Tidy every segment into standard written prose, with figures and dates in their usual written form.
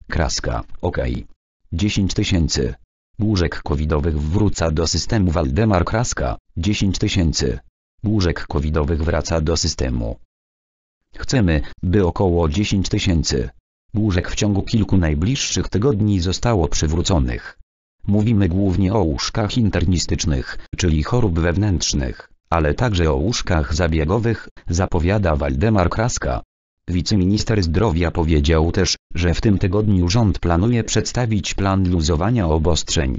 Kraska, OK. 10 000 łóżek covidowych wróca do systemu. Waldemar Kraska, 10 000 łóżek covidowych wraca do systemu. Chcemy, by około 10 000 łóżek w ciągu kilku najbliższych tygodni zostało przywróconych. Mówimy głównie o łóżkach internistycznych, czyli chorób wewnętrznych, ale także o łóżkach zabiegowych, zapowiada Waldemar Kraska. Wiceminister zdrowia powiedział też, że w tym tygodniu rząd planuje przedstawić plan luzowania obostrzeń.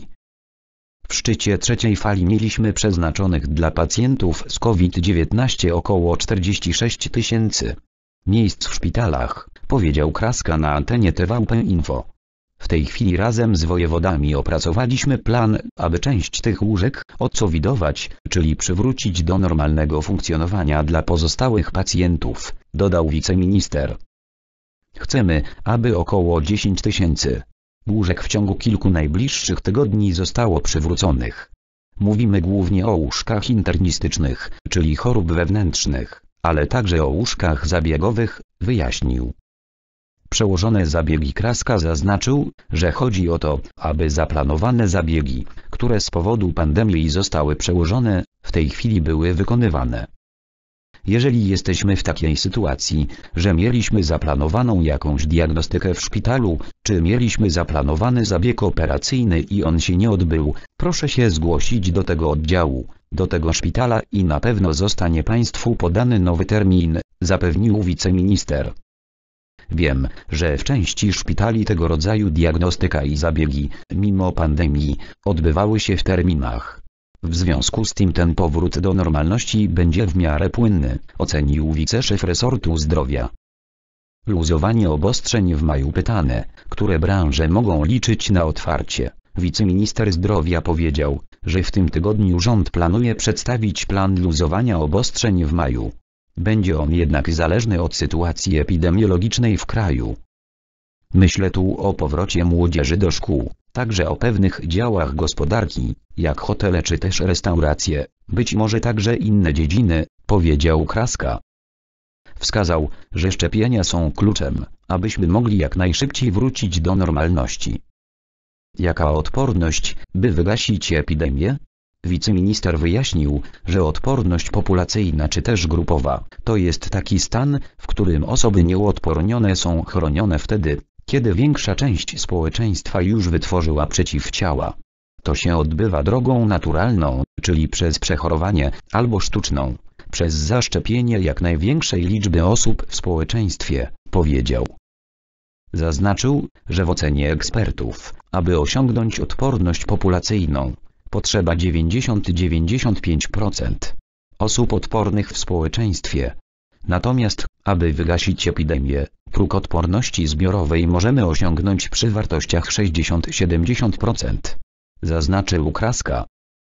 W szczycie trzeciej fali mieliśmy przeznaczonych dla pacjentów z COVID-19 około 46 000 miejsc w szpitalach, powiedział Kraska na antenie TVP Info. W tej chwili razem z wojewodami opracowaliśmy plan, aby część tych łóżek odcovidować, czyli przywrócić do normalnego funkcjonowania dla pozostałych pacjentów, dodał wiceminister. Chcemy, aby około 10 000 łóżek w ciągu kilku najbliższych tygodni zostało przywróconych. Mówimy głównie o łóżkach internistycznych, czyli chorób wewnętrznych, ale także o łóżkach zabiegowych, wyjaśnił. Przełożony zabiegi Kraska zaznaczył, że chodzi o to, aby zaplanowane zabiegi, które z powodu pandemii zostały przełożone, w tej chwili były wykonywane. Jeżeli jesteśmy w takiej sytuacji, że mieliśmy zaplanowaną jakąś diagnostykę w szpitalu, czy mieliśmy zaplanowany zabieg operacyjny i on się nie odbył, proszę się zgłosić do tego oddziału, do tego szpitala i na pewno zostanie Państwu podany nowy termin, zapewnił wiceminister. Wiem, że w części szpitali tego rodzaju diagnostyka i zabiegi, mimo pandemii, odbywały się w terminach. W związku z tym ten powrót do normalności będzie w miarę płynny, ocenił wiceszef resortu zdrowia. Luzowanie obostrzeń w maju. Pytane, które branże mogą liczyć na otwarcie. Wiceminister zdrowia powiedział, że w tym tygodniu rząd planuje przedstawić plan luzowania obostrzeń w maju. Będzie on jednak zależny od sytuacji epidemiologicznej w kraju. Myślę tu o powrocie młodzieży do szkół, także o pewnych działach gospodarki, jak hotele czy też restauracje, być może także inne dziedziny, powiedział Kraska. Wskazał, że szczepienia są kluczem, abyśmy mogli jak najszybciej wrócić do normalności. Jaka odporność, by wygasić epidemię? Wiceminister wyjaśnił, że odporność populacyjna czy też grupowa, to jest taki stan, w którym osoby nieuodpornione są chronione wtedy, kiedy większa część społeczeństwa już wytworzyła przeciwciała. To się odbywa drogą naturalną, czyli przez przechorowanie, albo sztuczną, przez zaszczepienie jak największej liczby osób w społeczeństwie, powiedział. Zaznaczył, że w ocenie ekspertów, aby osiągnąć odporność populacyjną, potrzeba 90–95% osób odpornych w społeczeństwie. Natomiast, aby wygasić epidemię, próg odporności zbiorowej możemy osiągnąć przy wartościach 60–70%. Zaznaczył Kraska.